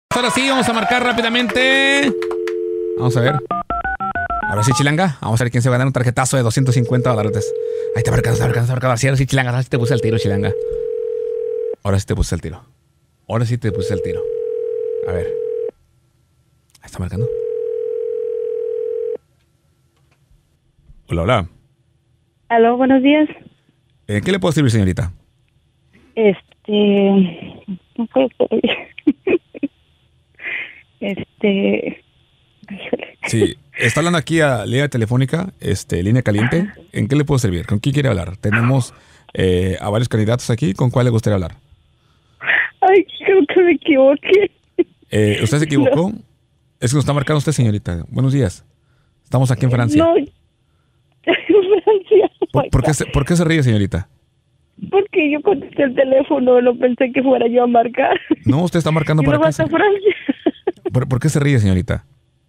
Ahora sí, vamos a marcar rápidamente. Vamos a ver. Ahora sí, Chilanga. Vamos a ver quién se va a ganar un tarjetazo de $250. Ahí está marcando, Ahora sí, Chilanga. Ahora sí te puse el tiro, Chilanga. Ahora sí te puse el tiro. A ver. Ahí está marcando. Hola. Aló, buenos días. ¿Qué le puedo servir, señorita? No puedo. Sí, está hablando aquí a línea telefónica, línea caliente. Ajá. ¿En qué le puedo servir? ¿Con quién quiere hablar? Tenemos a varios candidatos aquí. ¿Con cuál le gustaría hablar? Ay, creo que me equivoqué. ¿Usted se equivocó? No. Es que nos está marcando usted, señorita. Buenos días. Estamos aquí en Francia. No, Francia. ¿Por qué se ríe, señorita? Porque yo contesté el teléfono, no pensé que fuera yo a marcar. No, usted está marcando Y para no vas acá. a Francia. ¿Por qué se ríe, señorita?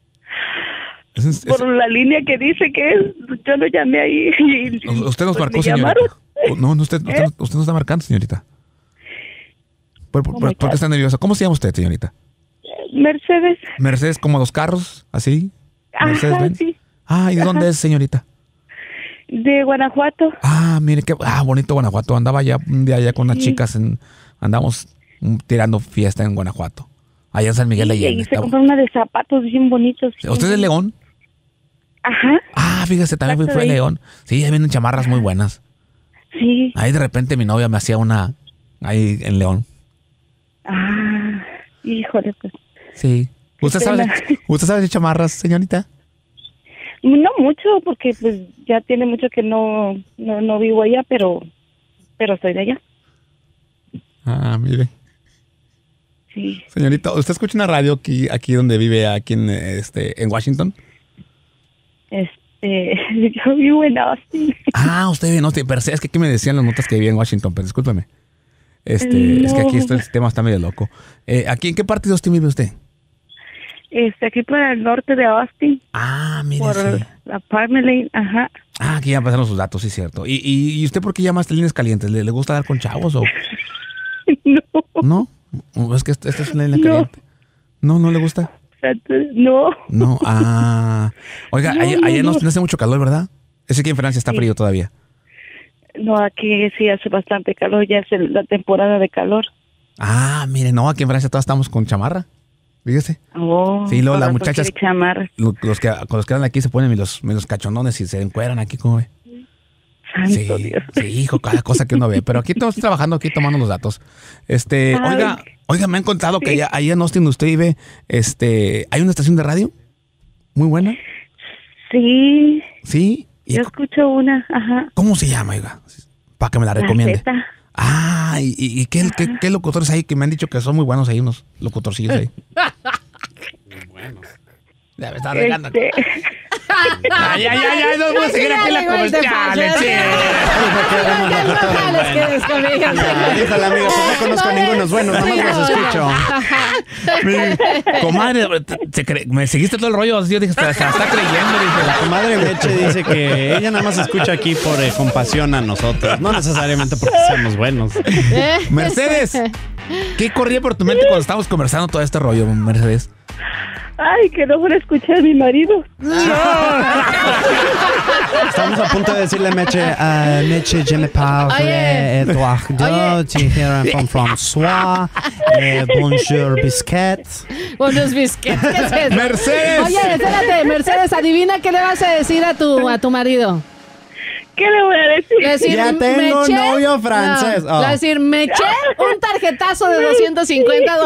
Por la línea que dice que es, yo lo llamé ahí. Usted nos marcó, me señorita. llamaron. No, usted no está marcando, señorita. ¿Por qué está nerviosa? ¿Cómo se llama usted, señorita? Mercedes. Mercedes, como los carros, así. Mercedes Ajá, Benz. sí. ¿Y de dónde es, señorita? De Guanajuato. Mire qué bonito Guanajuato. Andaba ya un día allá con unas chicas, andamos tirando fiesta en Guanajuato. Allá en San Miguel de Y Allende. se compró una de zapatos bien bonitos. ¿Usted es de León? Ajá. Fíjese, también fue de León. Sí, ahí vienen chamarras muy buenas. Sí. Ahí de repente mi novia me hacía una ahí en León. Híjole, pues. Sí. ¿Usted sabe de chamarras, señorita? No mucho, porque pues ya tiene mucho que no vivo allá, pero soy de allá. Mire. Sí. Señorita, ¿usted escucha una radio aquí donde vive, aquí en Washington? Yo vivo en Austin. Usted vive en Austin, pero es que aquí me decían las notas que vivía en Washington, pero discúlpeme. No. Es que aquí el sistema está medio loco. ¿Aquí en qué parte de Austin vive usted? Aquí por el norte de Austin. Mire, por sí. la Palmer Lane, ajá. Aquí ya pasaron sus datos, sí, cierto. ¿Y usted por qué llama a estas líneas calientes? ¿Le gusta dar con chavos o...? No. ¿No? Es que esta es una línea caliente. ¿No le gusta? No. No, Oiga, No, allá no no. hace mucho calor, ¿verdad? Es que aquí en Francia está frío todavía. No, aquí sí hace bastante calor, ya es la temporada de calor. Mire, no, aquí en Francia todas estamos con chamarra. Fíjese. Sí, luego las muchachas, con los que andan aquí se ponen los cachondones y se encueran aquí, como ve. Santo Dios. Sí, hijo, cada cosa que uno ve. Pero aquí estamos trabajando, aquí tomando los datos. Oiga, me han contado que allá en Austin usted vive, hay una estación de radio muy buena. Sí. ¿Sí? Yo escucho una, ajá. ¿Cómo se llama, oiga? Para que me la recomiende. Zeta. ¿Y qué locutores hay que me han dicho que son muy buenos ahí, unos locutorcillos ahí? Muy buenos. Ya me está regando. Ya, no puedo seguir aquí en la comercial. Híjole, amigo, no conozco a ningunos buenos, nomás los escucho. Comadre, me seguiste todo el rollo. Yo dije, se la está creyendo. Dije, la comadre Meche dice que ella nada más escucha aquí por compasión a nosotros, no necesariamente porque seamos buenos. Mercedes, ¿qué corría por tu mente cuando estábamos conversando todo este rollo, Mercedes? Ay, que no fuera a escuchar a mi marido. Estamos a punto de decirle Meche, je me parle Eduardo, dijeron François, bonjour biscuit. Bonjour biscuit, ¿qué es eso? Mercedes. Oye, espérate, Mercedes, adivina qué le vas a decir a tu marido. ¿Qué le voy a decir? Ya tengo novio francés. Le voy a decir, me eché un tarjetazo de $250.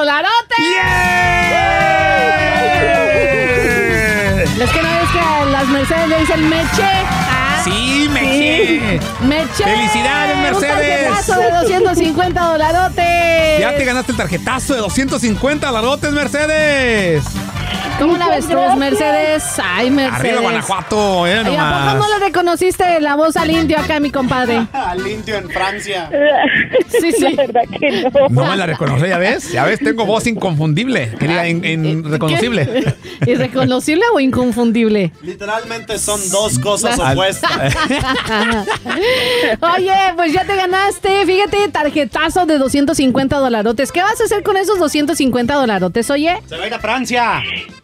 Es que no ves que a las Mercedes le dicen meche. Sí, meche. Meche. ¡Felicidades, Mercedes! Un tarjetazo de $250. Ya te ganaste el tarjetazo de $250, Mercedes. ¿Cómo la ves tú, Mercedes? Ay, Mercedes. Arriba Guanajuato, Ay, ¿a poco nomás. no le reconociste la voz al indio acá, mi compadre? Al indio en Francia. Sí, sí. La verdad que no. No me la reconocí, ya ves. Ya ves, tengo voz inconfundible. Que diga, reconocible. ¿Qué? ¿Irreconocible o inconfundible? Literalmente son dos cosas opuestas. Oye, pues ya te ganaste, fíjate, tarjetazo de $250. ¿Qué vas a hacer con esos $250, oye? Se va a ir a Francia.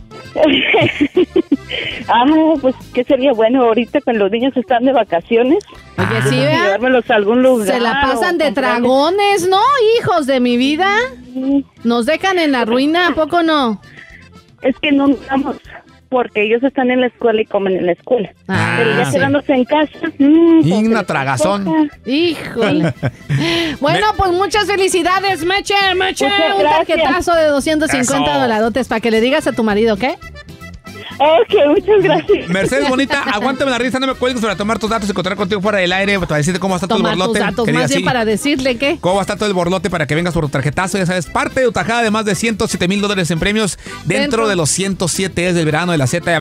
Pues qué sería bueno ahorita cuando los niños están de vacaciones. Oye, sí, vea. Llevármelos a algún lugar. Se la pasan o de comprarles- dragones, ¿no? Hijos de mi vida. Nos dejan en la ruina, ¿a poco no? Es que no vamos, porque ellos están en la escuela y comen en la escuela. Pero ya sí. quedándose en casa. Y como que una les tragazón. toca. Híjole. Bueno, pues muchas felicidades, Meche. Muchas Un gracias. tarjetazo de $250 para que le digas a tu marido, ¿ok? Ok, muchas gracias. Mercedes bonita, aguántame la risa, no me cuelgues para tomar tus datos y encontrar contigo fuera del aire para decirte cómo está todo el Tomar tus borlote. datos, que diga más bien así. para decirle que... ¿Cómo va a estar todo el borlote para que vengas por tu tarjetazo? Ya sabes, parte de tu tajada de más de $107,000 en premios dentro de los 107 días del verano de la Z.